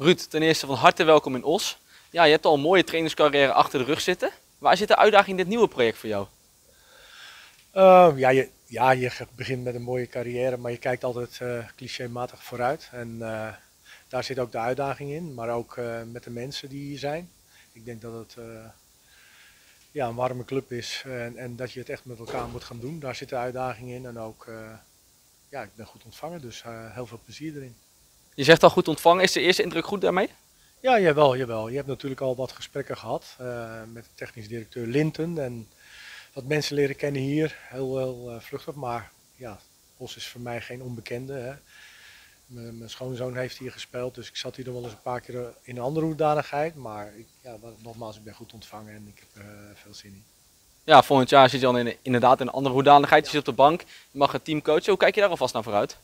Ruud, ten eerste van harte welkom in Os. Ja, je hebt al een mooie trainingscarrière achter de rug zitten. Waar zit de uitdaging in dit nieuwe project voor jou? Ja, je begint met een mooie carrière, maar je kijkt altijd clichématig vooruit. En daar zit ook de uitdaging in, maar ook met de mensen die hier zijn. Ik denk dat het ja, een warme club is en dat je het echt met elkaar moet gaan doen. Daar zit de uitdaging in en ook, ja, ik ben goed ontvangen, dus heel veel plezier erin. Je zegt al goed ontvangen. Is de eerste indruk goed daarmee? Ja, jawel, jawel. Je hebt natuurlijk al wat gesprekken gehad met de technisch directeur Linton en wat mensen leren kennen hier. Heel vluchtig, maar ja, Os is voor mij geen onbekende. Hè. Mijn schoonzoon heeft hier gespeeld, dus ik zat hier nog wel eens een paar keer in een andere hoedanigheid. Maar nogmaals, ik ben goed ontvangen en ik heb veel zin in. Ja, volgend jaar zit je dan inderdaad in een andere hoedanigheid. Je zit op de bank, je mag het team coachen. Hoe kijk je daar alvast naar vooruit?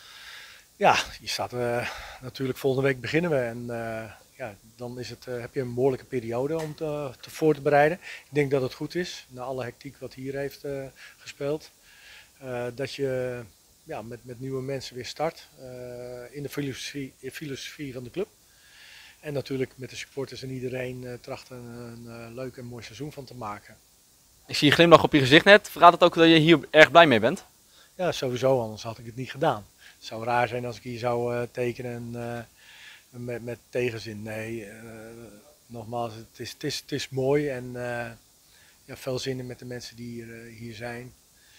Ja, je staat natuurlijk volgende week beginnen we en ja, dan is heb je een behoorlijke periode om te voor te bereiden. Ik denk dat het goed is, na alle hectiek wat hier heeft gespeeld, dat je ja, met nieuwe mensen weer start in de filosofie van de club. En natuurlijk met de supporters en iedereen trachten een leuk en mooi seizoen van te maken. Ik zie je glimlach op je gezicht net. Verraadt het ook dat je hier erg blij mee bent? Ja, sowieso, anders had ik het niet gedaan. Het zou raar zijn als ik hier zou tekenen met tegenzin. Nee, nogmaals, het is mooi en ja, veel zin in met de mensen die hier zijn.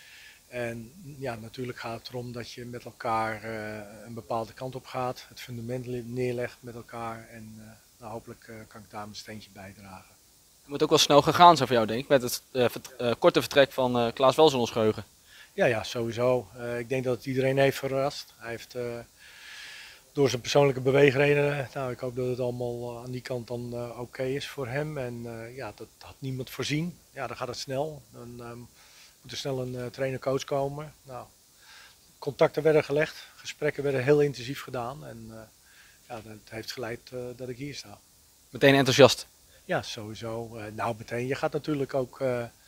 En ja, natuurlijk gaat het erom dat je met elkaar een bepaalde kant op gaat, het fundament neerlegt met elkaar en nou, hopelijk kan ik daar mijn steentje bijdragen. Het moet ook wel snel gegaan zijn voor jou, denk ik, met het korte vertrek van Klaas Wels in ons geheugen. Ja, sowieso. Ik denk dat het iedereen heeft verrast. Hij heeft door zijn persoonlijke beweegredenen, nou, ik hoop dat het allemaal aan die kant dan oké is voor hem. En ja, dat had niemand voorzien. Ja, dan gaat het snel. Dan moet er snel een trainer-coach komen. Nou, contacten werden gelegd, gesprekken werden heel intensief gedaan. En ja, dat heeft geleid dat ik hier sta. Meteen enthousiast. Ja, sowieso. Nou, meteen. Je gaat natuurlijk ook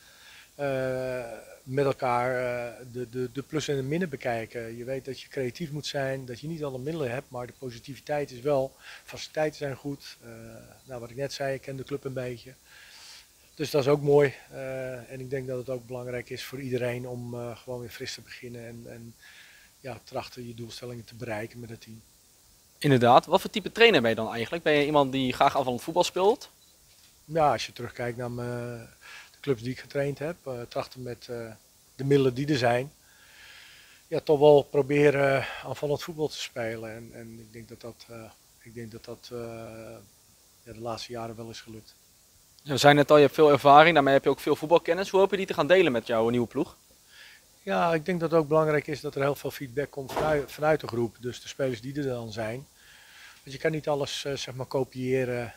met elkaar de plus en de minnen bekijken. Je weet dat je creatief moet zijn, dat je niet alle middelen hebt, maar de positiviteit is wel. Faciliteiten zijn goed. Nou, wat ik net zei, ik ken de club een beetje. Dus dat is ook mooi. En ik denk dat het ook belangrijk is voor iedereen om gewoon weer fris te beginnen en ja, trachten je doelstellingen te bereiken met het team. Inderdaad. Wat voor type trainer ben je dan eigenlijk? Ben je iemand die graag aanvallend voetbal speelt? Ja, als je terugkijkt naar de clubs die ik getraind heb, trachten met de middelen die er zijn, ja, toch wel proberen aanvallend voetbal te spelen. En ik denk dat dat ja, de laatste jaren wel is gelukt. We zijn net al, je hebt veel ervaring, daarmee heb je ook veel voetbalkennis. Hoe hoop je die te gaan delen met jouw nieuwe ploeg? Ja, ik denk dat het ook belangrijk is dat er heel veel feedback komt vanuit de groep. Dus de spelers die er dan zijn. Want je kan niet alles zeg maar kopiëren.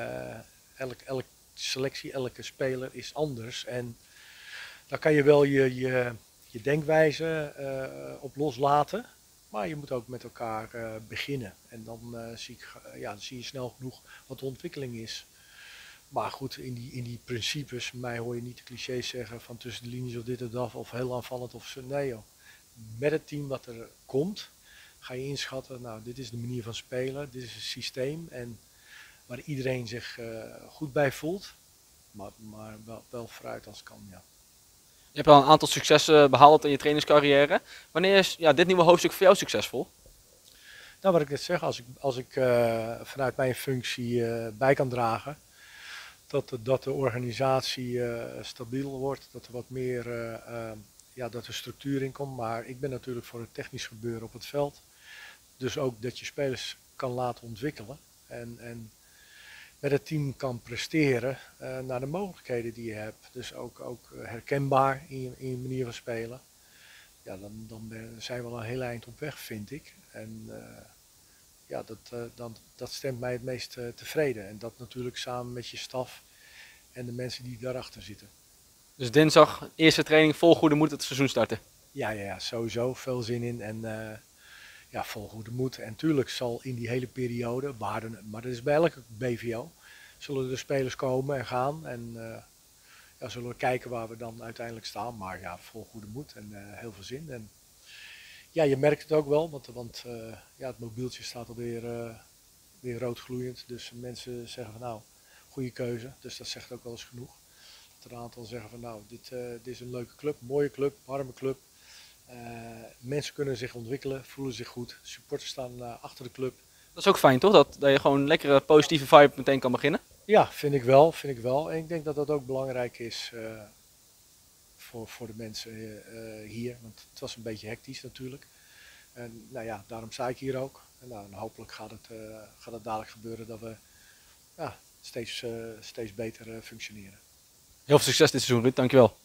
Elke selectie, elke speler is anders. En daar kan je wel je denkwijze op loslaten. Maar je moet ook met elkaar beginnen. En dan dan zie je snel genoeg wat de ontwikkeling is. Maar goed, in die principes, mij hoor je niet de clichés zeggen van tussen de linies of dit of dat, of heel aanvallend of zo. Nee joh. Met het team wat er komt, ga je inschatten, nou dit is de manier van spelen, dit is het systeem en waar iedereen zich goed bij voelt, maar wel vooruit als het kan, ja. Je hebt al een aantal successen behaald in je trainingscarrière. Wanneer is dit nieuwe hoofdstuk voor jou succesvol? Nou, wat ik net zeg, als ik vanuit mijn functie bij kan dragen, dat de organisatie stabiel wordt, dat er wat meer ja, dat er structuur in komt. Maar ik ben natuurlijk voor het technisch gebeuren op het veld. Dus ook dat je spelers kan laten ontwikkelen. En met het team kan presteren naar de mogelijkheden die je hebt. Dus ook herkenbaar in je manier van spelen. Ja, dan zijn we al een heel eind op weg, vind ik. En ja, dat stemt mij het meest tevreden. En dat natuurlijk samen met je staf en de mensen die daarachter zitten. Dus dinsdag, eerste training, vol goede moed het seizoen starten. Ja, sowieso veel zin in en ja, vol goede moed. En tuurlijk zal in die hele periode, maar dat is bij elke BVO, zullen er spelers komen en gaan. En ja, zullen we kijken waar we dan uiteindelijk staan. Maar ja, vol goede moed en heel veel zin. En ja, je merkt het ook wel, want ja, het mobieltje staat alweer weer rood gloeiend. Dus mensen zeggen van nou, goede keuze. Dus dat zegt ook wel eens genoeg. Dat er een aantal zeggen van nou, dit is een leuke club, mooie club, warme club. Mensen kunnen zich ontwikkelen, voelen zich goed. Supporters staan achter de club. Dat is ook fijn toch? Dat je gewoon een lekkere positieve vibe meteen kan beginnen. Ja, vind ik wel, vind ik wel. En ik denk dat dat ook belangrijk is voor de mensen hier. Want het was een beetje hectisch natuurlijk. En nou ja, daarom sta ik hier ook. En nou, en hopelijk gaat het dadelijk gebeuren dat we steeds beter functioneren. Heel veel succes dit seizoen, Ruud. Dankjewel.